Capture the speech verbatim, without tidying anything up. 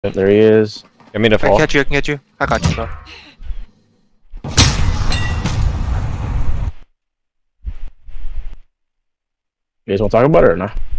There he is. I mean, if I all. can catch you, I can catch you. I got you, bro. You guys want to talk about it or not?